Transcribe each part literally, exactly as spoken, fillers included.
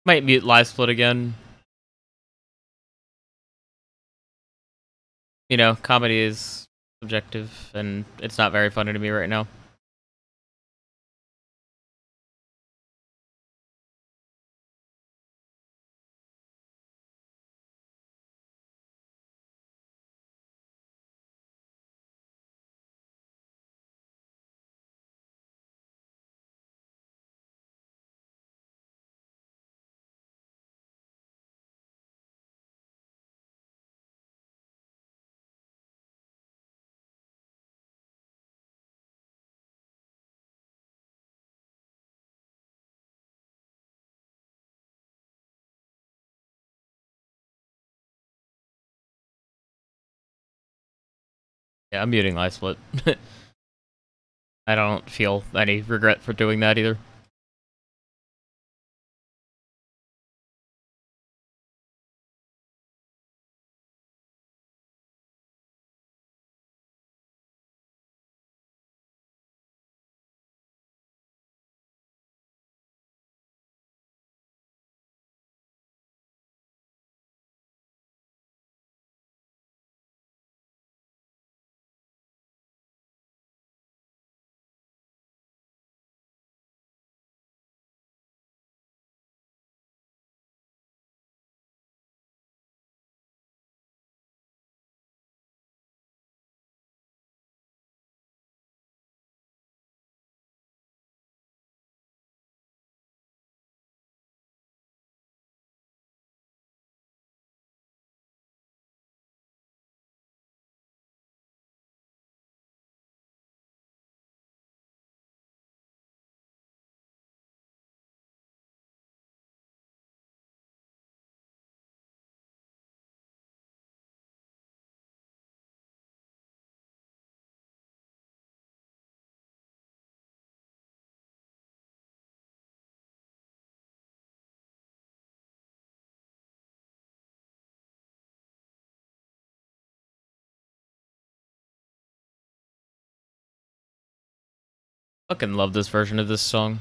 Might mute live split again. You know, comedy is subjective, and it's not very funny to me right now. Yeah, I'm muting live split. I don't feel any regret for doing that either. Fucking love this version of this song.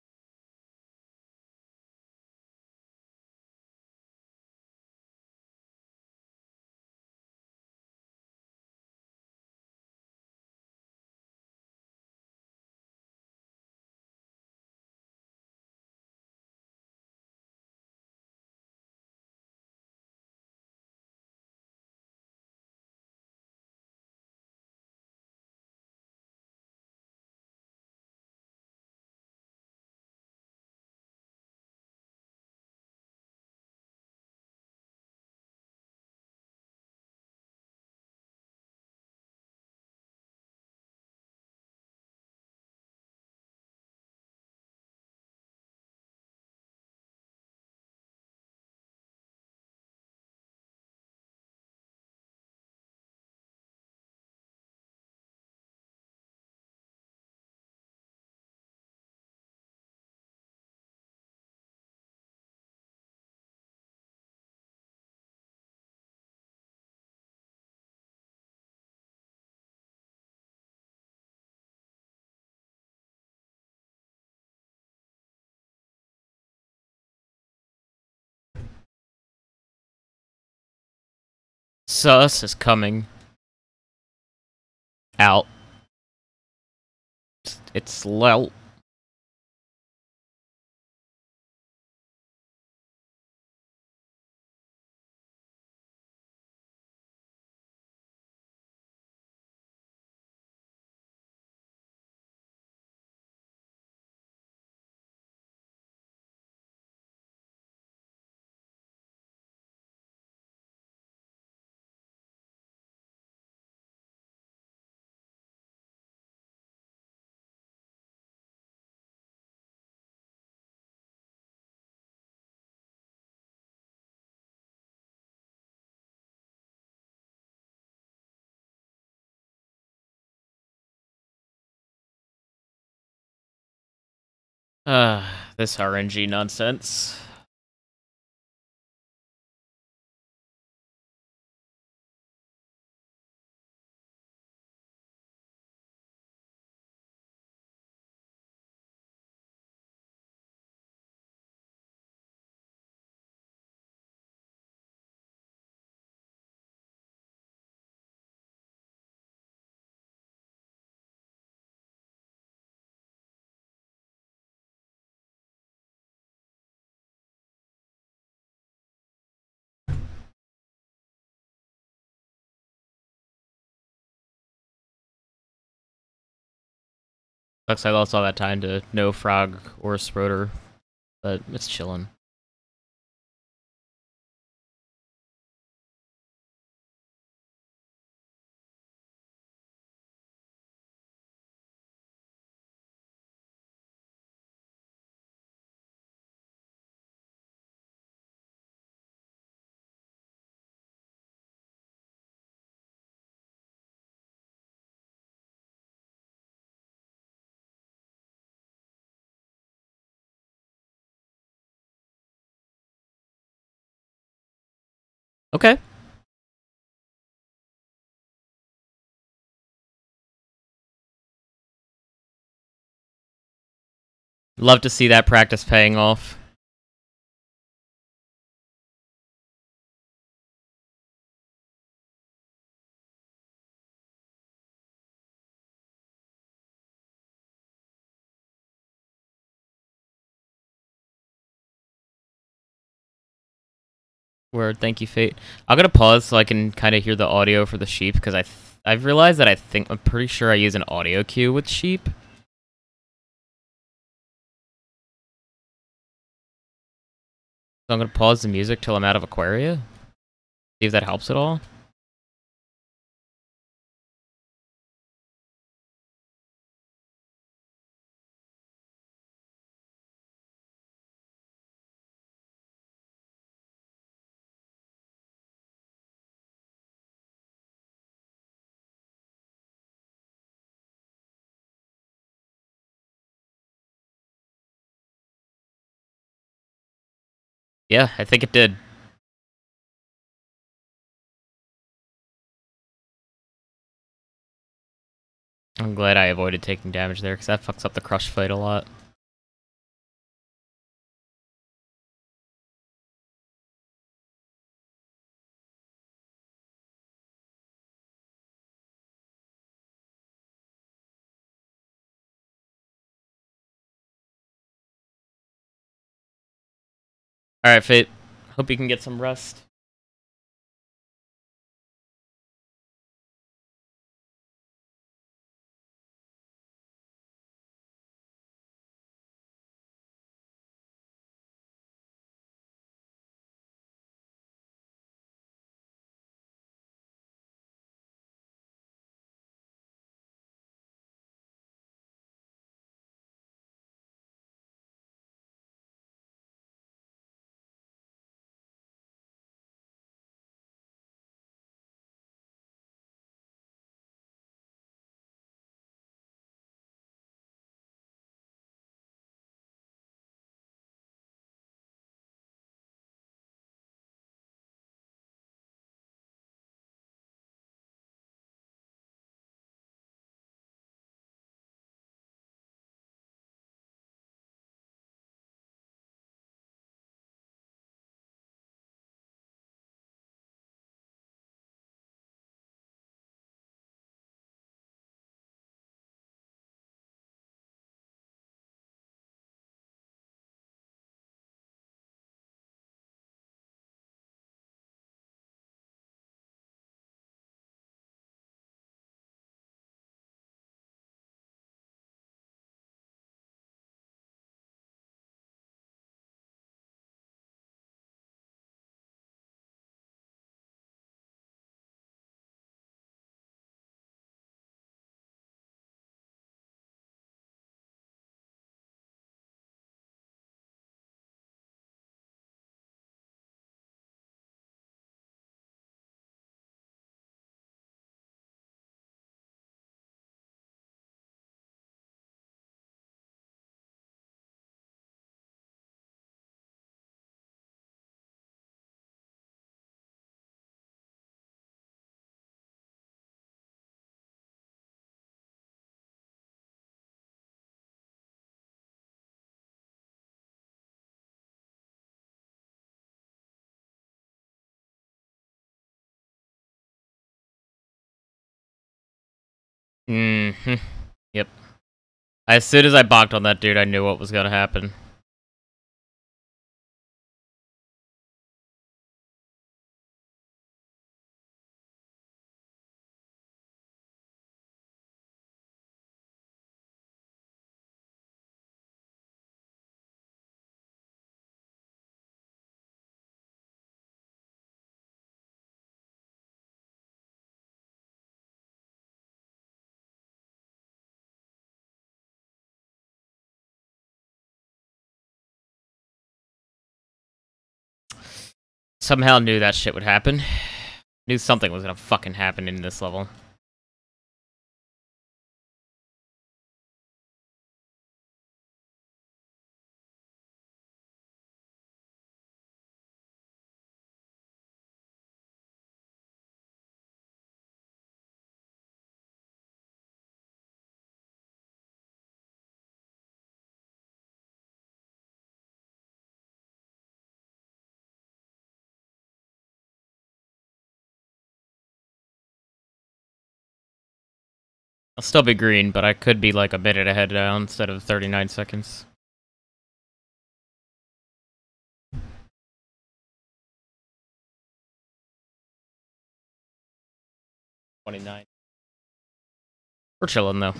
Sus is coming out. It's Lel. Uh, this R N G nonsense. Sucks I lost all that time to no frog or Sproder, but it's chillin'. Okay. Love to see that practice paying off. Word, thank you, Fate. I'm gonna pause so I can kind of hear the audio for the sheep, because I th I've realized that I think I'm pretty sure I use an audio cue with sheep. So I'm gonna pause the music till I'm out of Aquaria. See if that helps at all. Yeah, I think it did. I'm glad I avoided taking damage there, because that fucks up the crush fight a lot. Alright, Fate. Hope you can get some rest. Mm-hmm. Yep. As soon as I bonked on that dude, I knew what was gonna happen. Somehow knew that shit would happen. Knew something was gonna fucking happen in this level. I'll still be green, but I could be like a minute ahead now instead of thirty-nine seconds. twenty-nine. We're chilling though.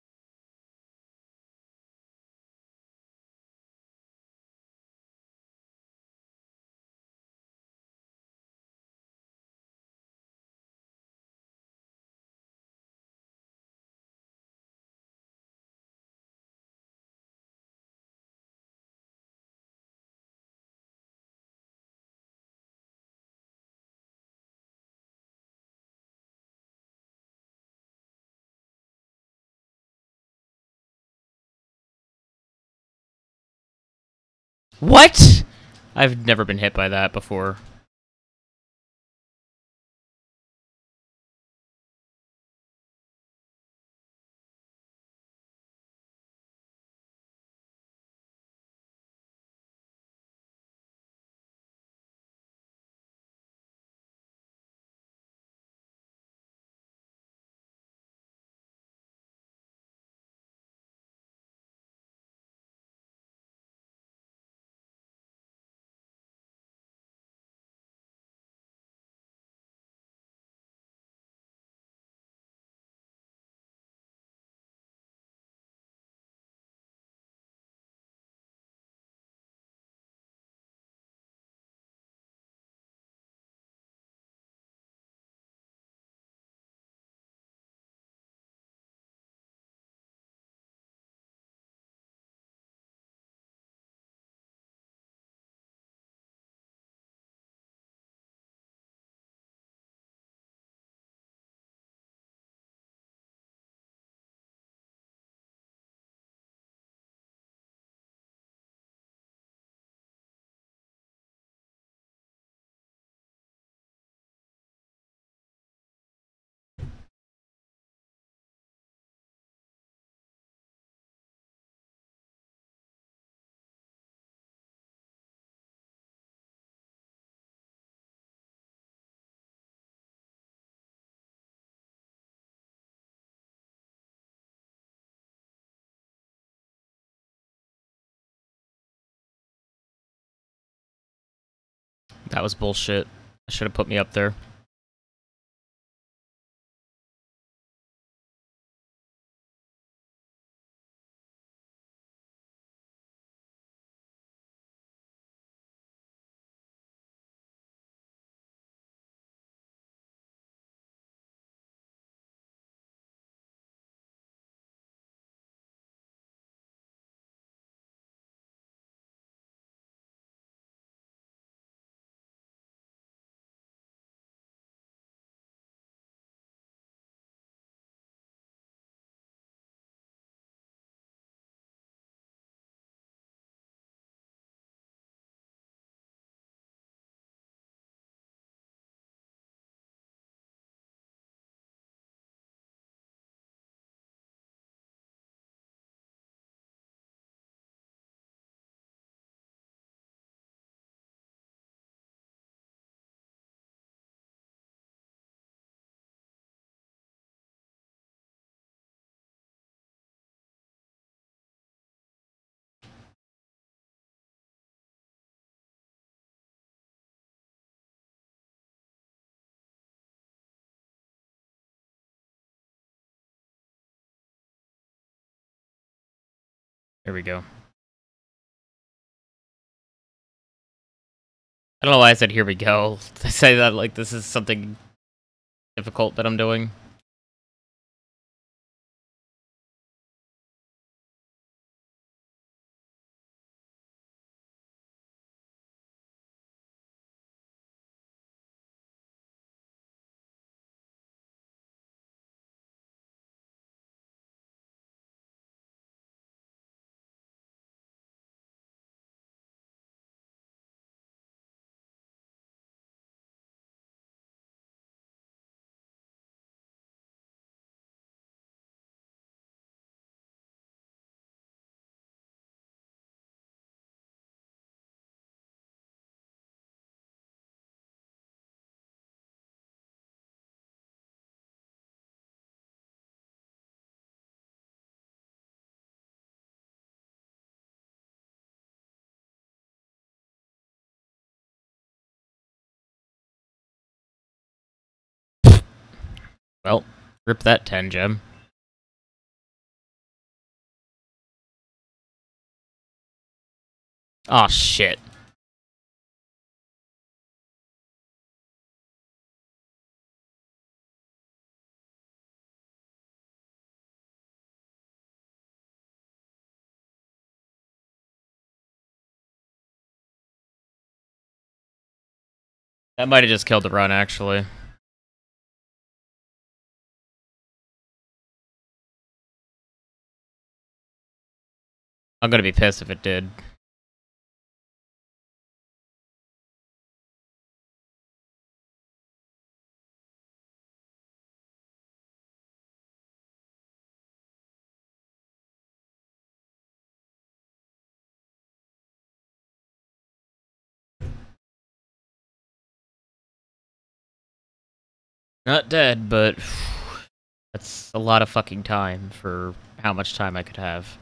What? I've never been hit by that before. That was bullshit. I should have put me up there. Here we go. I don't know why I said here we go. I say that like this is something difficult that I'm doing. Well, rip that ten gem. Aw, oh, shit. That might have just killed the run, actually. I'm gonna be pissed if it did. Not dead, but that's a lot of fucking time for how much time I could have.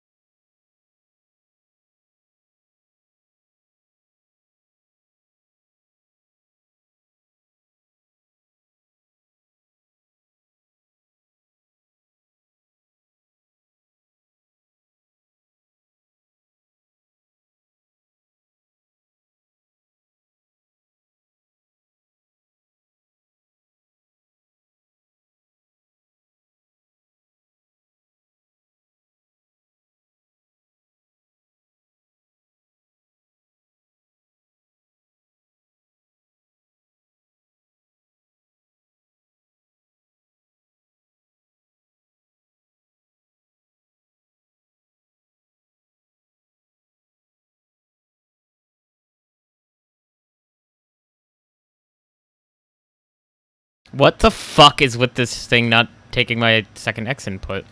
What the fuck is with this thing not taking my second X input?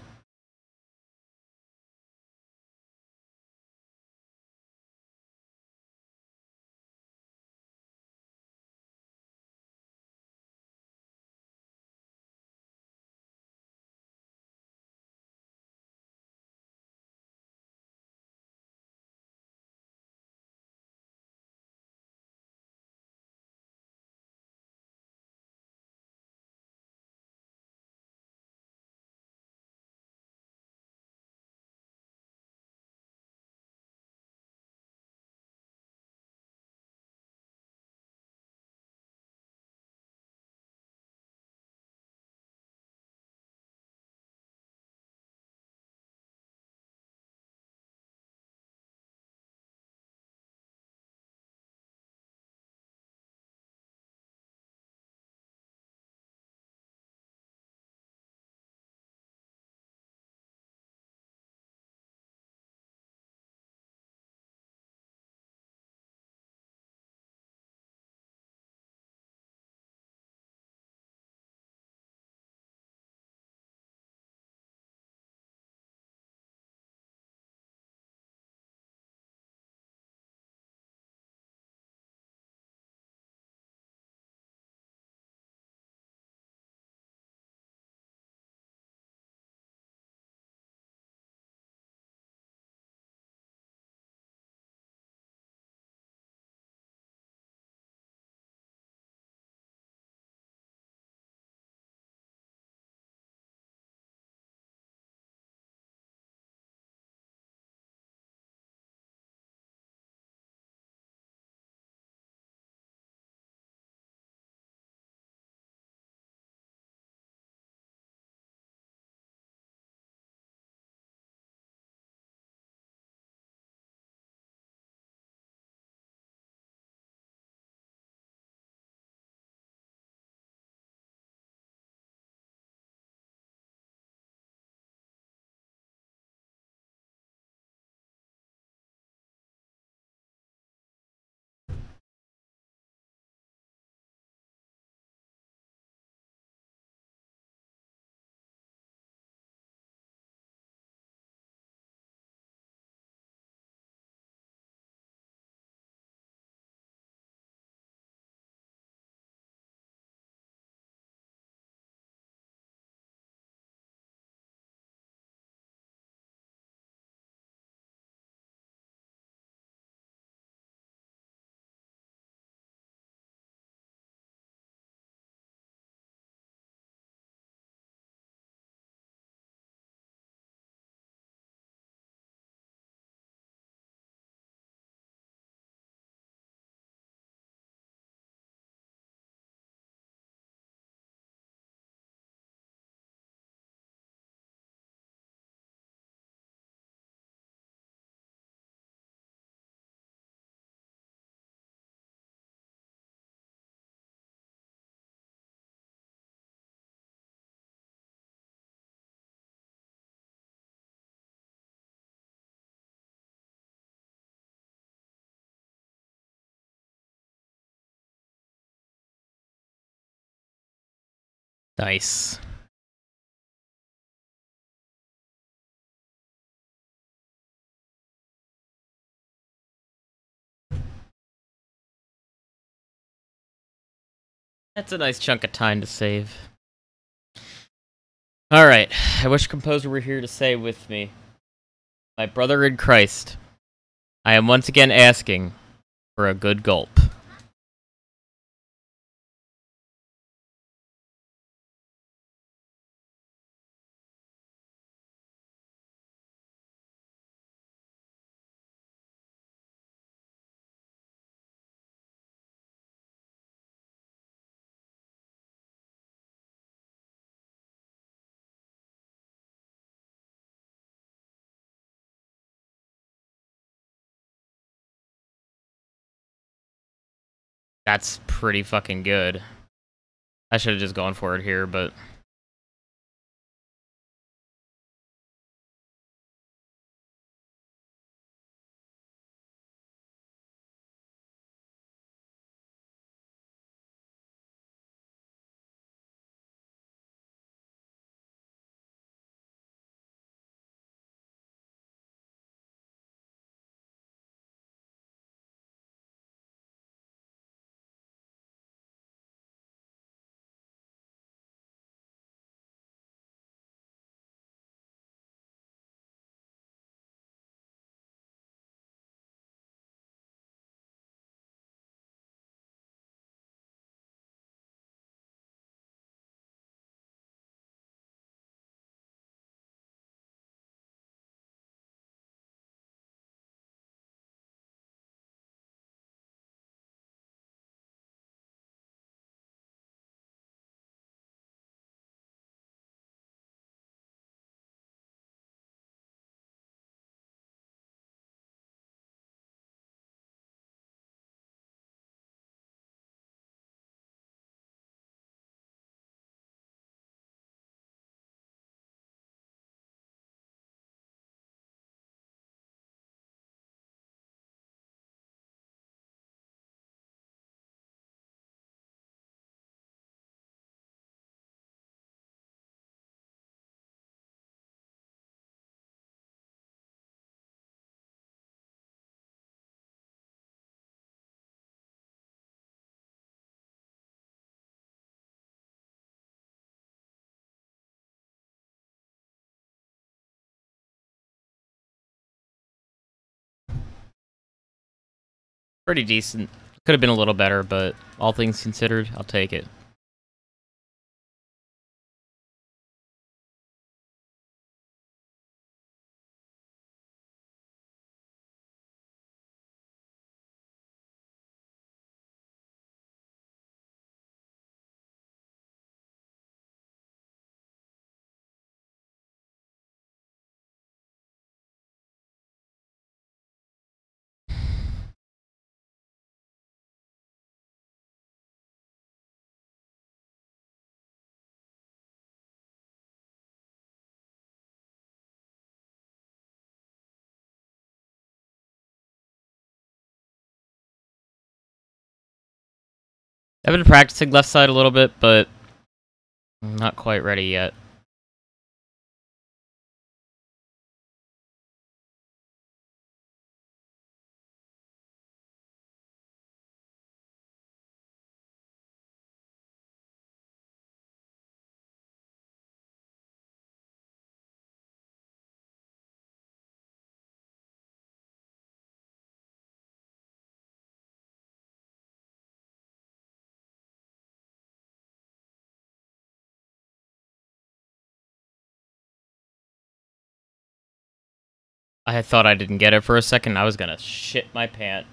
Nice. That's a nice chunk of time to save. Alright, I wish Composer were here to say with me. My brother in Christ, I am once again asking for a good gulp. That's pretty fucking good. I should have just gone for it here, but... Pretty decent. Could have been a little better, but all things considered, I'll take it. I've been practicing left side a little bit, but I'm not quite ready yet. I thought I didn't get it for a second. I was gonna shit my pants.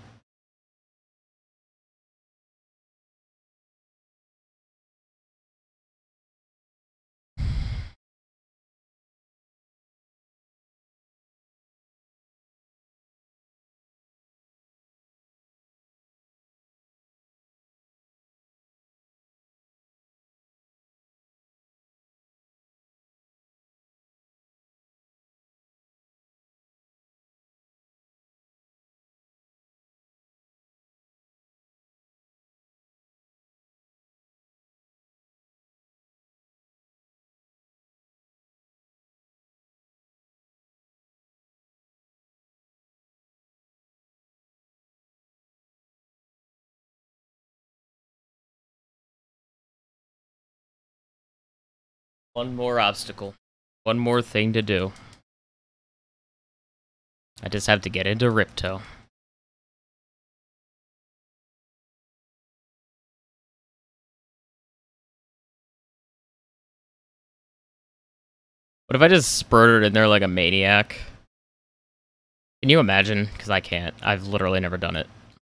One more obstacle. One more thing to do. I just have to get into Ripto. What if I just spurted in there like a maniac? Can you imagine? Because I can't. I've literally never done it.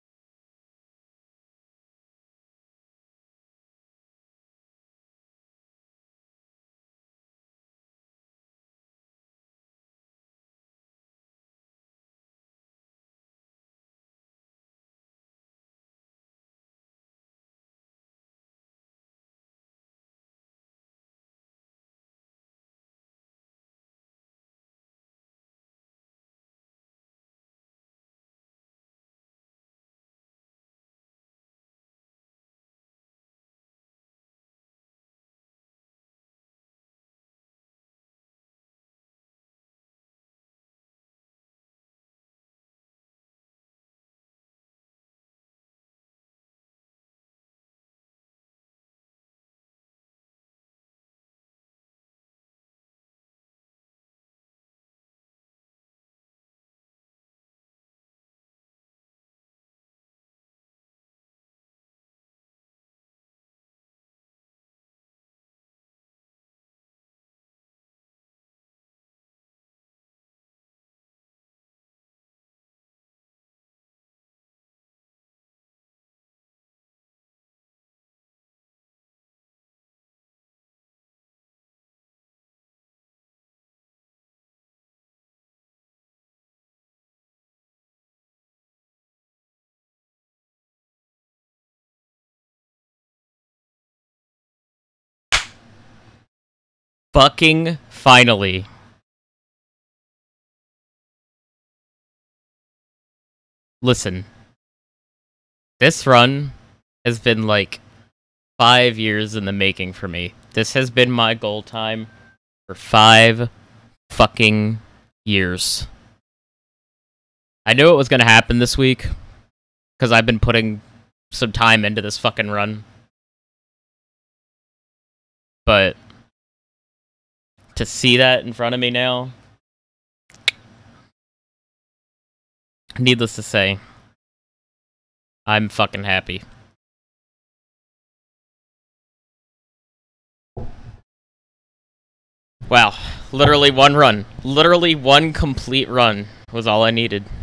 Fucking finally. Listen. This run has been like five years in the making for me. This has been my goal time for five fucking years. I knew it was gonna happen this week because I've been putting some time into this fucking run. But to see that in front of me now, needless to say, I'm fucking happy. Wow, literally one run. Literally one complete run was all I needed.